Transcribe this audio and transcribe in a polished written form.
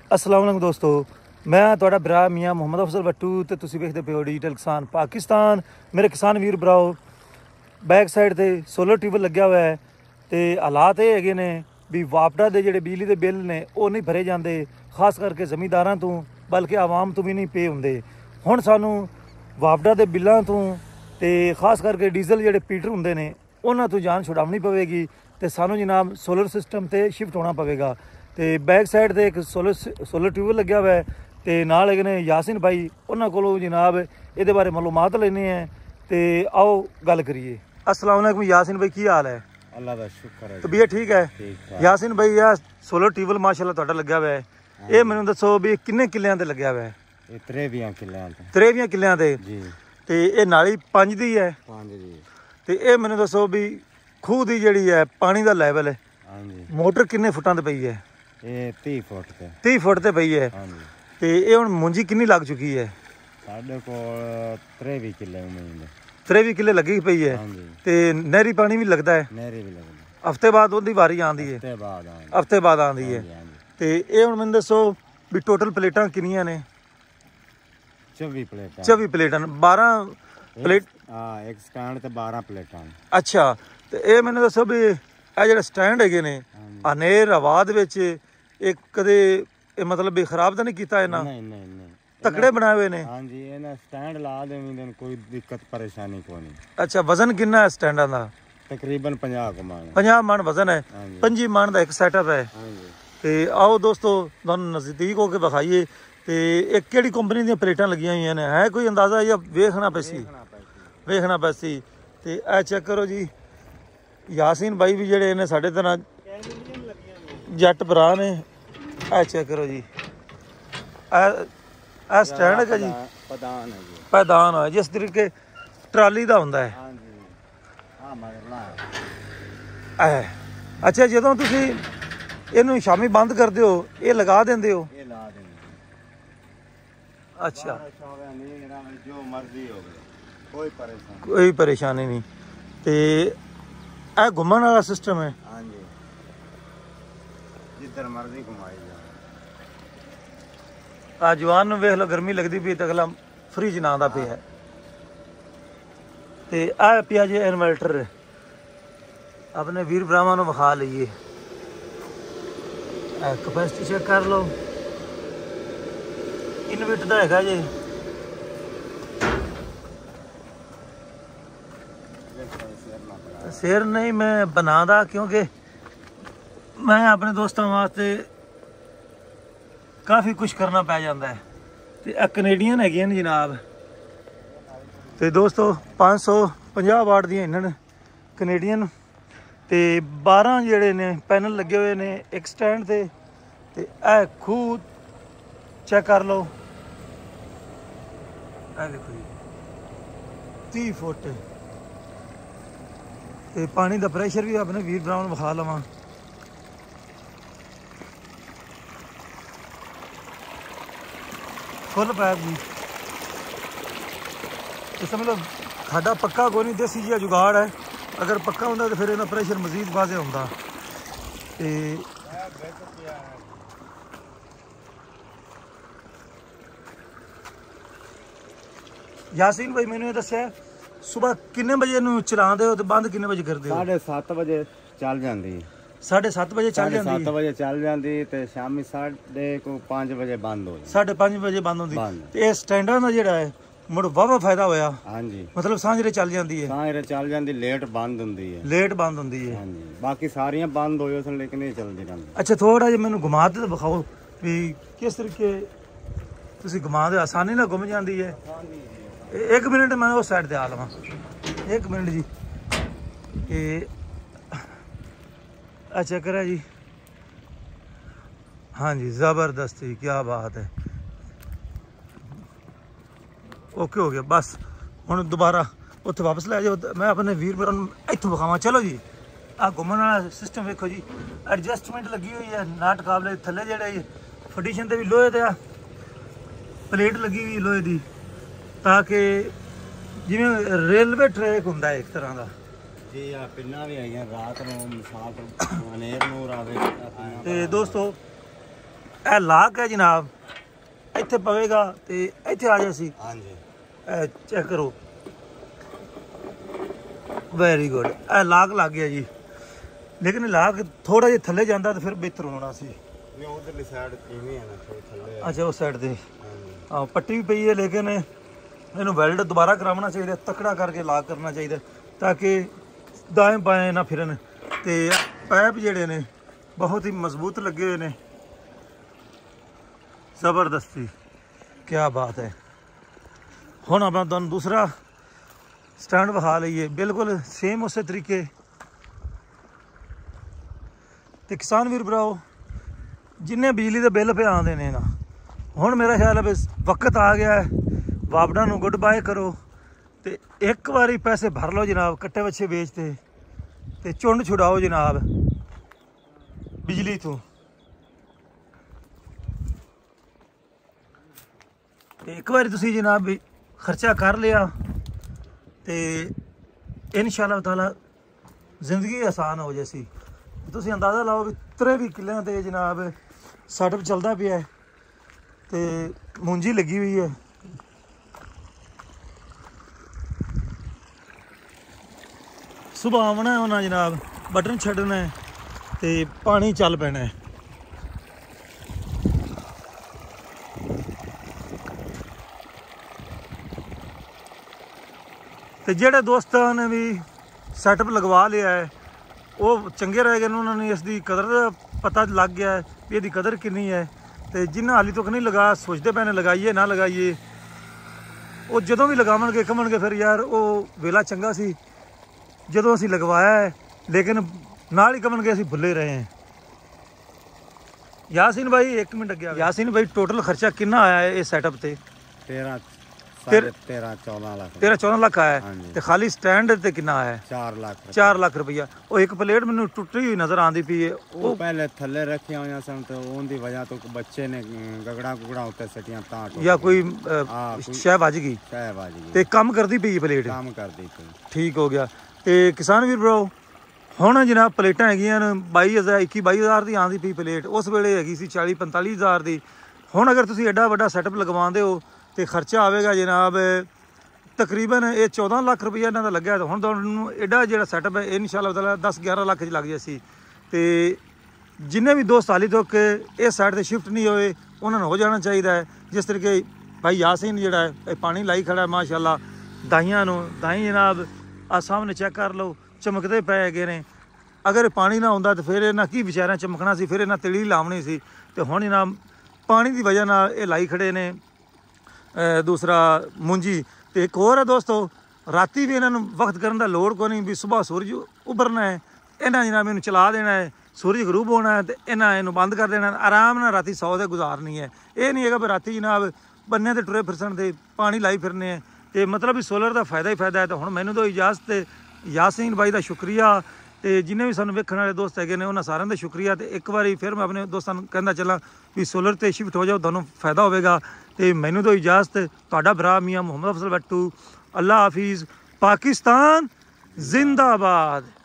अस्सलाम वालेकुम दोस्तों, मैं तुहाडा भरा मियाँ मुहम्मद अफजल भट्टू ते तुसीं वेखदे पे हो डिजिटल किसान पाकिस्तान। मेरे किसान वीर भराओ, बैक साइड ते सोलर ट्यूबल लग्या हुआ है ते हालात ये हैगे ने भी वापडा दे जिहड़े बिजली दे बिल ने वो नहीं भरे जाते, खास करके जमींदारां तो बल्कि आवाम तो भी नहीं पे हुंदे। हुण सानू वापडा दे बिल्लां तो ते खास करके डीजल जिहड़े पीटर हुंदे ने उन्हां तो जान छुड़ावनी पवेगी ते सानू जनाब सोलर सिस्टम ते शिफ्ट होना पवेगा। तो बैक साइड से एक सोलर ट्यूबल लग्या हुआ है तो नाल है यासिन भाई, उन्होंने को जनाब ये बारे मालूमात लेने हैं तो आओ गल करिए। अस्सलाम वालेकुम यासिन भाई, की हाल है? अल्लाह दा शुक्र है। तबीयत ठीक है? यासिन भाई यह सोलर ट्यूबल माशाल्लाह तुहाडा लग्या हुआ है, ये मैनूं दसो भी किन्ने किल्लियां ते लग्या हुआ है? ये 23 किल्लियां ते। 23 किल्लियां ते जी। ते ये नाली 5 दी है? 5 जी। ते ये मैनूं दसो भी खूह दी जिहड़ी है पानी दा लेवल है, हां जी, मोटर किन्ने फुटां ते पई है? ये 30 फुट ते। 30 फुट ते पई है। हां जी। ते ये हुण मुंजी किन्नी लग चुकी है? साडे कोल 23 किल्ले उम्मीद है। 23 किल्ले लगी पई है। हां जी। ते नहरी पानी भी लगता है? नहरी भी लगदी, हफ्ते बाद ओदी वारी आंदी है? हफ्ते बाद आंदी। हफ्ते बाद आंदी है। हां जी। ते ये हुण मैनूं दसो भी टोटल प्लेटां किन्नियां ने? 24 प्लेटां। 24 प्लेटां, 12 प्लेट। हां, एक स्टैंड ते 12 प्लेटां। अच्छा, ते ये मैनूं दसो भी ਇਹ ਜਿਹੜਾ ਸਟੈਂਡ ਹੈਗੇ ਨੇ ਹਨੇਰ ਹਵਾ ਦੇ ਵਿੱਚ ਇਹ ਕਦੇ मतलब भी खराब तो नहीं किया इन्हां? नहीं नहीं नहीं, तकड़े बनाए हुए ने। हां जी, इन्हां स्टैंड ला देवीं कोई दिक्कत परेशानी कोई नहीं। अच्छा, वजन कितना है स्टैंडां दा? तकरीबन 50 मन। 50 मन वजन है। 25 मन का एक सेटअप है। हां जी। ते आओ दोस्तों तुहानूं नज़दीक होके विखाइए ते एक किहड़ी कंपनी दी प्लेटां लगियां हुई ने, है कोई अंदाजा या वेखना पैसी? वेखना पैसी। ते ए चेक करो जी, यासीन भाई भी जेडे ने साडे तरह जट भरा ने। ए चेक करो जी, ए स्टैंड है जी, पैदान है जी, पैदान है जिस तरीके ट्राली का हुंदा है। हां जी। हां मगरला है। अच्छा, जदों तुसीं इहनूं शामी बंद करदे हो ये लगा देंदे हो? ये ला देंगे। अच्छा, जो मर्जी हो कोई परेशानी नहीं। ते ए घुमन वाला सिस्टम है? हां जी, जिधर मर्जी घुमाई जाओ। आ जवान नूं वेख लो, गर्मी लगदी पई ते अगला फ्रिज ना दा पिया है। ते आ पिया जे इन्वर्टर, अपने वीर भरावां नूं विखा लईए। कैपेसिटी चेक कर लो, इनविट दा हैगा जी। शेर नहीं मैं बनादा, क्योंकि मैं अपने दोस्तों वास्ते काफ़ी कुछ करना पै जाता है। तो कनेडियन है जनाब, तो दोस्तों 550 वाट दी इन्होंने कनेडियन। तो 12 जोड़े ने पैनल लगे हुए ने एक स्टैंड से। तो ए खूह चेक कर लो, देखो जी 30 फुट। तो पानी का प्रेशर भी अपने वीर भरावां नूं विखा लवां। फुल पैप जी, तो समझ लो साडा पक्का कोई नहीं, देसी जिहा जुगाड़ है। अगर पक्का होंदा तो फिर इहदा प्रेशर मजीद वाजे होंदा। ते यासीन भाई मैंने ये दस्सिया सुबह किन्ने बजे इहनूं चलांदे हो ते बंद किन्ने बजे करदे हो? 7:30 बजे चल जाती। 7:30 बजे चल जाती? 7 बजे चल जाती ते शामी 5:30 बजे बंद हो जाती। 5:30 बजे बंद होंदी। ते इह स्टैंडां दा जेहड़ा है मुड़ वावा फायदा होया। हां जी, मतलब सांझरे चल जाती है? सांझरे चल जाती, लेट बंद हुंदी है। लेट बंद होंदी है। हां जी, बाकी सारियां बंद होई सन लेकिन ये चलदी रहंदी। अच्छा, थोड़ा जिहा मैनूं घुमा के दिखाओ भी किस तरीके तुसीं घुमा दे, आसानी नाल घुम जाती है। एक मिनट मैं उस साइड ते आ लवां, एक मिनट जी। ये अच्छा करा जी, हाँ जी, ज़बरदस्त जी, क्या बात है। ओके हो गया, बस हुण दोबारा उत्थे वापस लै जाओ। मैं अपने वीर भरा इत्थों विखावां। चलो जी, आ घुमन वाला सिस्टम वेखो जी, एडजस्टमेंट लगी हुई है नाट काबले। थल्ले जेहड़े फटिशन ते भी लोहे ते प्लेट लगी हुई लोहे दी, ताकि जिवें रेलवे ट्रैक हुंदा है एक तरह का। जी आ पिन्ना भी आई रात ਨੂੰ ਮੁਸਾਫਰ ਹਨੇਰ ਨੂਰ ਆਵੇ। ਤੇ ਦੋਸਤੋ ਇਹ ਲਾਕ ਹੈ ਜਨਾਬ, ਇੱਥੇ ਪਵੇਗਾ ਤੇ ਇੱਥੇ ਆ ਜਾਏ ਸੀ। हाँ जी ਚੈੱਕ ਕਰੋ, ਵੈਰੀ ਗੁੱਡ। ਇਹ ਲਾਕ ਲੱਗ ਗਿਆ ਜੀ, ਲੇਕਿਨ ਲਾਕ ਥੋੜਾ ਜਿਹਾ ਥੱਲੇ ਜਾਂਦਾ ਤਾਂ ਫਿਰ ਬਿਹਤਰ ਹੋਣਾ ਸੀ। नहीं उधरली साइड इवें है ना थोड़ी थल्ले ਅੱਛਾ ਉਸ ਸਾਈਡ ਤੇ हाँ जी ਹਾਂ ਪੱਟੀ ਵੀ ਪਈ ਹੈ, ਲੇਕਿਨ ਇਹਨੂੰ ਵੈਲਡ ਦੁਬਾਰਾ ਕਰਾਉਣਾ ਚਾਹੀਦਾ, ਤਕੜਾ ਕਰਕੇ ਲਾਕ ਕਰਨਾ ਚਾਹੀਦਾ ਤਾਂ ਕਿ ਦਾएं ਬਾएं ਨਾ ਫਿਰਨ। ਤੇ ਪੈਪ ਜਿਹੜੇ ਨੇ ਬਹੁਤ ਹੀ ਮਜ਼ਬੂਤ ਲੱਗੇ ਹੋਏ ਨੇ, ਜ਼ਬਰਦਸਤੀ, ਕੀ ਬਾਤ ਹੈ। ਹੁਣ ਆਪਾਂ ਤੁਹਾਨੂੰ ਦੂਸਰਾ ਸਟੈਂਡ ਵਿਖਾ ਲਈਏ, ਬਿਲਕੁਲ ਸੇਮ ਉਸੇ ਤਰੀਕੇ। ਤੇ ਕਿਸਾਨ ਵੀਰ ਭਰਾਓ, ਜਿੰਨੇ ਬਿਜਲੀ ਦੇ ਬਿੱਲ ਪੇ ਆਉਂਦੇ ਨੇ ਨਾ, ਹੁਣ ਮੇਰਾ ਖਿਆਲ ਹੈ ਵੀ ਵਕਤ ਆ ਗਿਆ ਹੈ ਵਾਪਡਾ ਨੂੰ ਗੁੱਡ ਬਾਏ ਕਰੋ ਤੇ ਇੱਕ ਵਾਰੀ ਪੈਸੇ ਭਰ ਲਓ ਜਨਾਬ, ਕੱਟੇ ਵੱਛੇ ਵੇਚਤੇ ਤੇ ਚੁੰਡ ਛੁਡਾਓ ਜਨਾਬ ਬਿਜਲੀ ਤੋਂ। ਤੇ ਇੱਕ ਵਾਰੀ ਤੁਸੀਂ ਜਨਾਬ ਵੀ ਖਰਚਾ ਕਰ ਲਿਆ ਤੇ ਇਨਸ਼ਾਅੱਲਾ ਤਾਲਾ ਜ਼ਿੰਦਗੀ ਆਸਾਨ ਹੋ ਜਾਏਗੀ। ਤੁਸੀਂ ਅੰਦਾਜ਼ਾ ਲਾਓ ਵੀ 23 ਕਿੱਲਿਆਂ ਤੇ ਜਨਾਬ ਸੈਟਅਪ ਚੱਲਦਾ ਪਿਆ ਤੇ ਮੂੰਜੀ ਲੱਗੀ ਹੋਈ ਹੈ। ਸੁਬਹ ਆਉਣਾ ਹੈ ਉਹਨਾਂ ਜਨਾਬ, ਬਟਨ ਛੱਡਣਾ ਹੈ ਤੇ ਪਾਣੀ ਚੱਲ ਪੈਣਾ ਹੈ। ਤੇ ਜਿਹੜੇ ਦੋਸਤਾਂ ਨੇ ਵੀ ਸੈਟਅਪ ਲਗਵਾ ਲਿਆ ਹੈ ਉਹ ਚੰਗੇ ਰਹਿ ਗਏ ਨੇ, ਉਹਨਾਂ ਨੇ ਇਸ ਦੀ ਕਦਰ ਦਾ ਪਤਾ ਲੱਗ ਗਿਆ ਹੈ ਵੀ ਇਹਦੀ ਕਦਰ ਕਿੰਨੀ ਹੈ। ਤੇ ਜਿਨ੍ਹਾਂ ਹਾਲੀ ਤੱਕ ਨਹੀਂ ਲਗਾ ਸੋਚਦੇ ਪਏ ਨੇ ਲਗਾਈਏ ਨਾ ਲਗਾਈਏ, ਉਹ ਜਦੋਂ ਵੀ ਲਗਾਵਣਗੇ ਕਹਣਗੇ ਫਿਰ ਯਾਰ ਉਹ ਵੇਲਾ ਚੰਗਾ ਸੀ ਜਦੋਂ ਅਸੀਂ ਲਗਵਾਇਆ ਹੈ, ਲੇਕਿਨ ਨਾਲ ਹੀ ਕਹਣਗੇ ਅਸੀਂ ਭੁੱਲੇ ਰਹੇ ਹਾਂ। यासीन भाई एक मिनट अगे यासीन भाई टोटल खर्चा कितना आया है इस सेटअप ते? 13-14 लाख 13-14 लाख आया हाँ है जी। ते खाली स्टैंड ते कितना आया है? 4 लाख 4 लाख रुपया। ਉਹ ਇੱਕ ਪਲੇਟ ਮੈਨੂੰ ਟੁੱਟੀ ਹੋਈ ਨਜ਼ਰ ਆਂਦੀ ਪਈ ਹੈ, ਉਹ ਪਹਿਲੇ ਥੱਲੇ ਰੱਖਿਆ ਹੋਇਆ ਸਨ ਤੇ ਉਹਦੀ ਵਜ੍ਹਾ ਤੋਂ ਬੱਚੇ ਨੇ ਗਗੜਾ ਗੁਗੜਾ ਉੱਤੇ ਸਟੀਆਂ ਤਾਂ ਜਾਂ ਕੋਈ ਕੋਈ ਸ਼ੈ ਵੱਜ ਗਈ ਸ਼ੈ ਵੱਜ ਗਈ ਤੇ ਕੰਮ ਕਰਦੀ ਪਈ ਪਲੇਟ? ਕੰਮ ਕਰਦੀ ਪਈ। ਠੀਕ ਹੋ ਗਿਆ। ਤੇ ਕਿਸਾਨ ਵੀਰ ਭਰਾਓ, ਹੁਣ ਜਨਾਬ ਪਲੇਟਾਂ ਹੈਗੀਆਂ ਨੇ 22,000 21-22,000 ਦੀ ਆਂਦੀ ਪਈ ਪਲੇਟ, ਉਸ ਵੇਲੇ ਹੈਗੀ ਸੀ 40-45,000 ਦੀ। ਹੁਣ ਅਗਰ ਤੁਸੀਂ ਐਡਾ ਵੱਡਾ ਸੈਟਅਪ ਲਗਵਾਉਂਦੇ ਹੋ ਤੇ ਖਰਚਾ ਆਵੇਗਾ ਜਨਾਬ ਤਕਰੀਬਨ ਇਹ 14 ਲੱਖ ਰੁਪਈਆ ਇਹਨਾਂ ਦਾ ਲੱਗਿਆ। ਤਾਂ ਹੁਣ ਤੁਹਾਨੂੰ ਐਡਾ ਜਿਹੜਾ ਸੈਟਅਪ ਹੈ ਇਨਸ਼ਾਅੱਲਾ ਤਾਲਾ 10-11 ਲੱਖ 'ਚ ਲੱਗ ਜਾਏ ਸੀ। ਤੇ ਜਿੰਨੇ ਵੀ ਦੋਸਤ ਹਾਲੀ ਤੱਕ ਇਸ ਸਾਈਡ ਤੇ ਸ਼ਿਫਟ ਨਹੀਂ ਹੋਏ ਉਹਨਾਂ ਨੂੰ ਹੋ ਜਾਣਾ ਚਾਹੀਦਾ ਹੈ। ਜਿਸ ਤਰੀਕੇ ਭਾਈ ਯਾਸੀਨ ਜਿਹੜਾ ਹੈ ਇਹ ਪਾਣੀ ਲਾਈ ਖੜਾ ਹੈ ਮਾਸ਼ਾਅੱਲਾ ਦਾਈਆਂ ਨੂੰ, ਦਾਈ ਜਨਾਬ ਆ ਸਾਹਮਣੇ ਚੈੱਕ ਕਰ ਲਓ ਚਮਕਦੇ ਪਏ ਹੈਗੇ ਨੇ। ਅਗਰ ਪਾਣੀ ਨਾ ਹੁੰਦਾ ਤਾਂ ਫਿਰ ਇਹਨਾਂ ਕੀ ਵਿਚਾਰਿਆਂ ਚਮਕਣਾ ਸੀ, ਫਿਰ ਇਹਨਾਂ ਤਿਲੀ ਲਾਉਣੀ ਸੀ। ਤੇ ਹੁਣ ਇਹਨਾਂ ਪਾਣੀ ਦੀ ਵਜ੍ਹਾ ਨਾਲ ਇਹ ਲਾਈ ਖੜੇ ਨੇ ਦੂਸਰਾ ਮੁੰਜੀ। ਤੇ ਇੱਕ ਹੋਰ ਹੈ ਦੋਸਤੋ, ਰਾਤੀ ਵੀ ਇਹਨਾਂ ਨੂੰ ਵਕਤ ਕਰਨ ਦਾ ਲੋੜ ਕੋਈ ਨਹੀਂ, ਵੀ ਸੁਬਾਹ ਸੂਰਜ ਉਭਰਨਾ ਹੈ ਇਹਨਾਂ ਜਨਾਬ ਇਹਨੂੰ ਚਲਾ ਦੇਣਾ ਹੈ, ਸੂਰਜ ਗਰੂਬ ਹੋਣਾ ਹੈ ਤੇ ਇਹਨਾਂ ਇਹਨੂੰ ਬੰਦ ਕਰ ਦੇਣਾ, ਆਰਾਮ ਨਾਲ ਰਾਤੀ 100 ਦੇ ਗੁਜ਼ਾਰਨੀ ਹੈ। ਇਹ ਨਹੀਂ ਹੈਗਾ ਵੀ ਰਾਤੀ ਜਨਾਬ ਬੰਨੇ ਤੇ ਟੁਰੇ ਫਿਰਸਣ ਦੇ ਪਾਣੀ ਲਾਈ ਫਿਰਨੇ ਹੈ। ਤੇ ਮਤਲਬ ਵੀ ਸੋਲਰ ਦਾ ਫਾਇਦਾ ਹੀ ਫਾਇਦਾ ਹੈ। ਤਾਂ ਹੁਣ ਮੈਨੂੰ ਤਾਂ ਇਜਾਜ਼ਤ ਹੈ, ਯਾਸੀਨ ਭਾਈ ਦਾ ਸ਼ੁਕਰੀਆ ਤੇ ਜਿੰਨੇ ਵੀ ਸਾਨੂੰ ਵੇਖਣ ਵਾਲੇ ਦੋਸਤ ਹੈਗੇ ਨੇ ਉਹਨਾਂ ਸਾਰਿਆਂ ਦਾ ਸ਼ੁਕਰੀਆ। ਤੇ ਇੱਕ ਵਾਰੀ ਫਿਰ ਮੈਂ ਆਪਣੇ ਦੋਸਤਾਂ ਨੂੰ ਕਹਿੰਦਾ ਚੱਲਾਂ ਵੀ ਸੋਲਰ ਤੇ ਸ਼ਿਫਟ ਹੋ ਜਾਓ, ਤੁਹਾਨੂੰ ਫਾਇਦਾ ਹੋਵੇਗਾ। ਤੇ ਮੈਨੂੰ ਤਾਂ ਇਜਾਜ਼ਤ, ਤੁਹਾਡਾ ਭਰਾ ਮੀਆਂ ਮੁਹੰਮਦ ਅਫਜ਼ਲ ਬੱਟੂ। ਅੱਲਾ ਹਾਫਿਜ਼, ਪਾਕਿਸਤਾਨ ਜ਼ਿੰਦਾਬਾਦ।